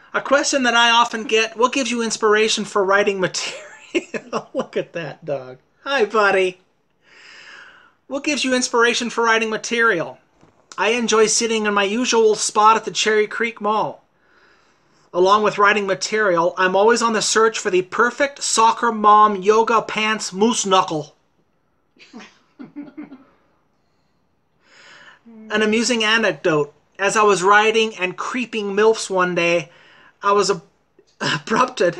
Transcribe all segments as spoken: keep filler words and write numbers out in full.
A question that I often get, what gives you inspiration for writing material? Look at that dog. Hi, buddy. What gives you inspiration for writing material? I enjoy sitting in my usual spot at the Cherry Creek Mall. Along with writing material, I'm always on the search for the perfect soccer mom yoga pants moose knuckle. An amusing anecdote. As I was riding and creeping MILFs one day, I was ab abrupted.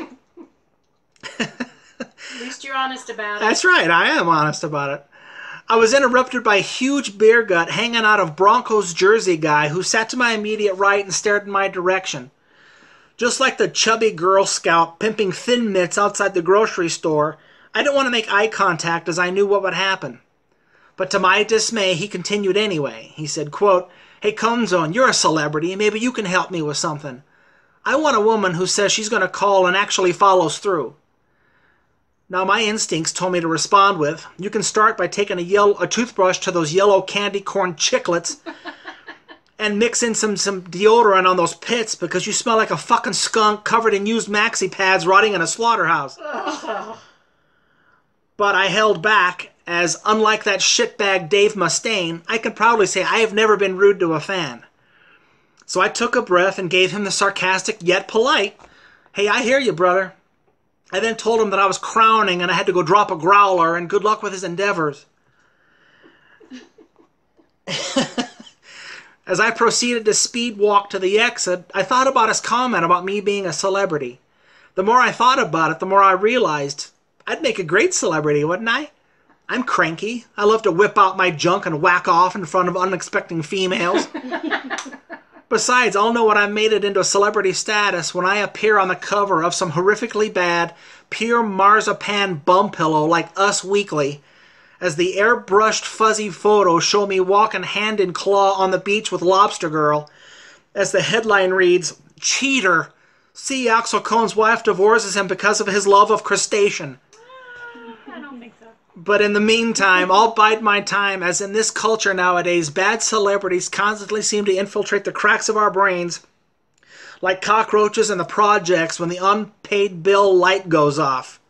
At least you're honest about it. That's right, I am honest about it. I was interrupted by a huge beer gut hanging out of Broncos jersey guy who sat to my immediate right and stared in my direction. Just like the chubby Girl Scout pimping Thin Mints outside the grocery store, I didn't want to make eye contact as I knew what would happen. But to my dismay, he continued anyway. He said, quote, "Hey, Conezone, you're a celebrity. Maybe you can help me with something. I want a woman who says she's going to call and actually follows through." Now, my instincts told me to respond with, "You can start by taking a, yellow, a toothbrush to those yellow candy corn chiclets and mix in some, some deodorant on those pits because you smell like a fucking skunk covered in used maxi pads rotting in a slaughterhouse." But I held back, as unlike that shitbag Dave Mustaine, I can proudly say I have never been rude to a fan. So I took a breath and gave him the sarcastic yet polite, "Hey, I hear you, brother." I then told him that I was crowning and I had to go drop a growler and good luck with his endeavors. As I proceeded to speed walk to the exit, I thought about his comment about me being a celebrity. The more I thought about it, the more I realized I'd make a great celebrity, wouldn't I? I'm cranky. I love to whip out my junk and whack off in front of unexpecting females. Besides, I'll know when I've made it into celebrity status when I appear on the cover of some horrifically bad, pure marzipan bum pillow like Us Weekly, as the airbrushed fuzzy photos show me walking hand in claw on the beach with Lobster Girl, as the headline reads, "Cheater! See, Axl Cones' wife divorces him because of his love of crustacean." I don't think so. But in the meantime, I'll bide my time, as in this culture nowadays, bad celebrities constantly seem to infiltrate the cracks of our brains like cockroaches in the projects when the unpaid bill light goes off.